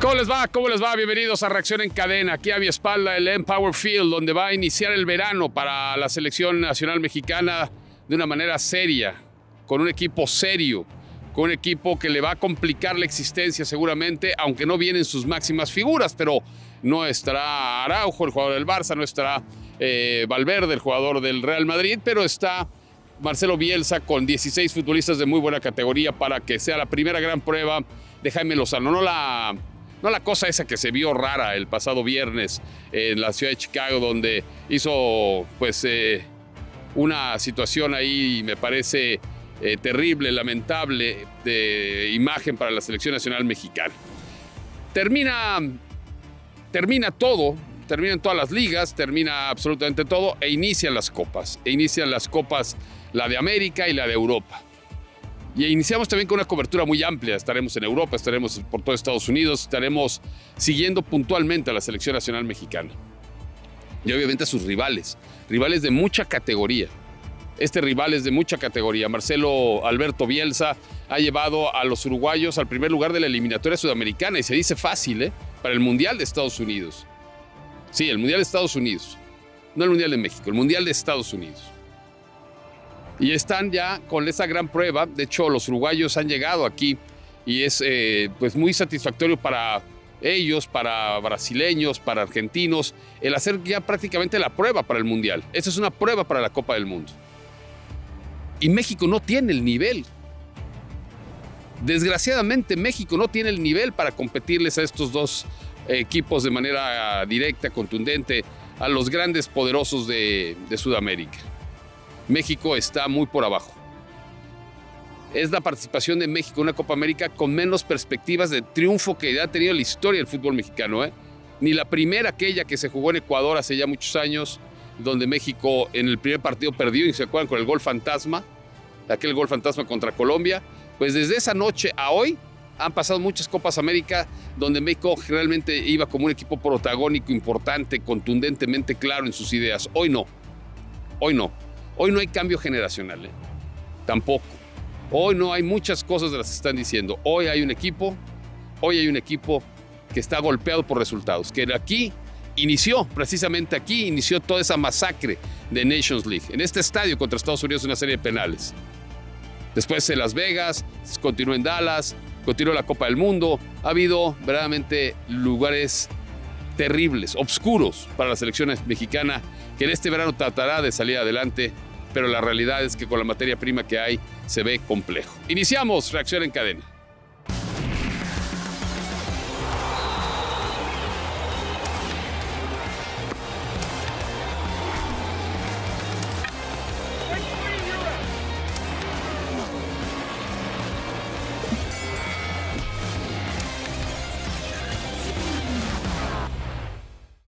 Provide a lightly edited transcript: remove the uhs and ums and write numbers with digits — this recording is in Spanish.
¿Cómo les va? ¿Cómo les va? Bienvenidos a Reacción en Cadena. Aquí a mi espalda el Empower Field, donde va a iniciar el verano para la selección nacional mexicana de una manera seria, con un equipo serio, con un equipo que le va a complicar la existencia seguramente, aunque no vienen sus máximas figuras, pero no estará Araujo, el jugador del Barça, no estará Valverde, el jugador del Real Madrid, pero está Marcelo Bielsa con 16 futbolistas de muy buena categoría para que sea la primera gran prueba de Jaime Lozano. No la cosa esa que se vio rara el pasado viernes en la ciudad de Chicago, donde hizo pues una situación ahí, me parece terrible, lamentable, de imagen para la selección nacional mexicana. Termina todo, terminan todas las ligas, termina absolutamente todo e inician las copas. La de América y la de Europa. Y iniciamos también con una cobertura muy amplia. Estaremos en Europa, estaremos por todo Estados Unidos, estaremos siguiendo puntualmente a la selección nacional mexicana. Y obviamente a sus rivales de mucha categoría. Este rival es de mucha categoría. Marcelo Alberto Bielsa ha llevado a los uruguayos al primer lugar de la eliminatoria sudamericana. Y se dice fácil, para el Mundial de Estados Unidos. Sí, el Mundial de Estados Unidos. No el Mundial de México, el Mundial de Estados Unidos. Y están ya con esa gran prueba. De hecho, los uruguayos han llegado aquí y es pues muy satisfactorio para ellos, para brasileños, para argentinos, el hacer ya prácticamente la prueba para el Mundial. Esta es una prueba para la Copa del Mundo. Y México no tiene el nivel. Desgraciadamente, México no tiene el nivel para competirles a estos dos equipos de manera directa, contundente, a los grandes poderosos de Sudamérica. México está muy por abajo. Es la participación de México en una Copa América con menos perspectivas de triunfo que ha tenido la historia del fútbol mexicano. Ni la primera, aquella que se jugó en Ecuador hace ya muchos años, donde México en el primer partido perdió, y se acuerdan, con el gol fantasma, aquel gol fantasma contra Colombia. Pues desde esa noche a hoy han pasado muchas Copas América donde México realmente iba como un equipo protagónico, importante, contundentemente claro en sus ideas. Hoy no. Hoy no. Hoy no hay cambio generacional, tampoco. Hoy no hay muchas cosas de las que están diciendo. Hoy hay un equipo que está golpeado por resultados, que precisamente aquí inició toda esa masacre de Nations League, en este estadio contra Estados Unidos, una serie de penales. Después en Las Vegas, continuó en Dallas, continuó la Copa del Mundo. Ha habido verdaderamente lugares terribles, oscuros para la selección mexicana, que en este verano tratará de salir adelante, pero la realidad es que con la materia prima que hay se ve complejo. Iniciamos Reacción en Cadena.